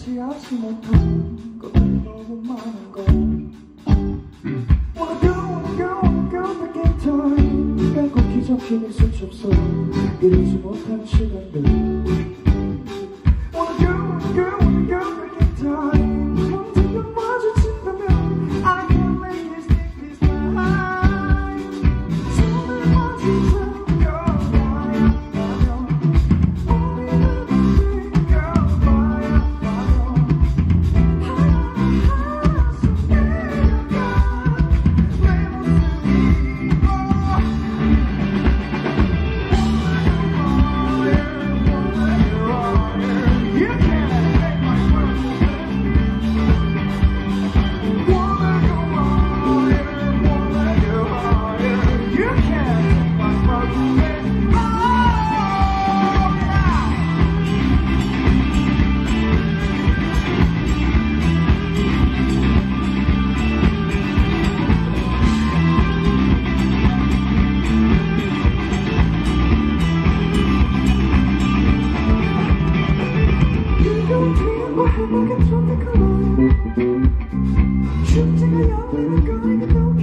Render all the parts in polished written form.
무시하지 못한 것들이 너무 많은 걸 Wanna go back in time 빼곡히 적힌 이 수첩 이루지 못한 시간들 Wanna go back in time 언젠가 마주친다면 I can't let this take this time 손을 마주쳐 춥지가 열리는 거리가 또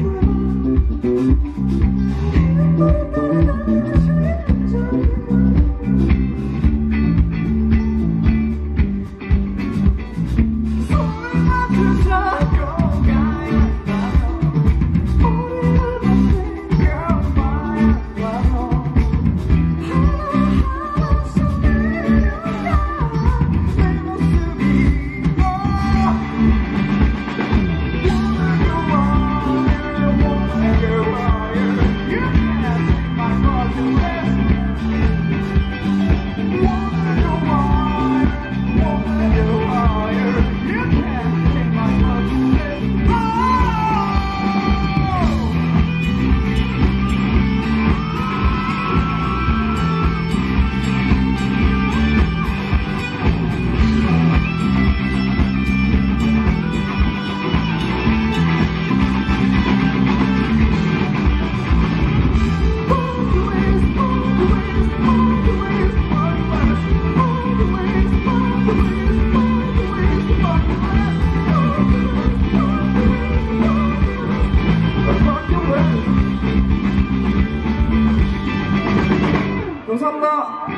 감사합니다.